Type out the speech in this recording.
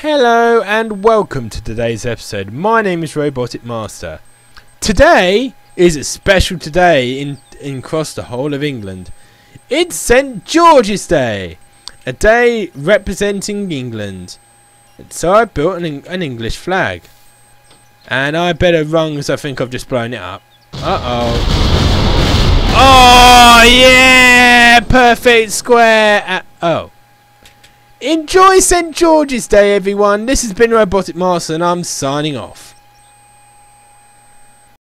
Hello and welcome to today's episode. My name is Roboticmaster. Today is a special day in across the whole of England. It's St. George's Day, a day representing England. So I built an English flag. And I better run because I think I've just blown it up. Oh yeah! Perfect square! Enjoy St. George's Day, everyone. This has been Roboticmaster and I'm signing off.